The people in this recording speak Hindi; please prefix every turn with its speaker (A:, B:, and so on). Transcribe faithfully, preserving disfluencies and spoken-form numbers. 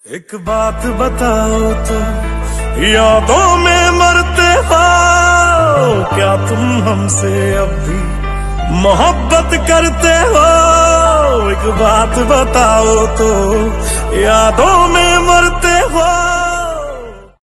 A: एक बात बताओ तो यादों में मरते हो क्या तुम हमसे अब भी मोहब्बत करते हो। एक बात बताओ तो यादों में मरते हो।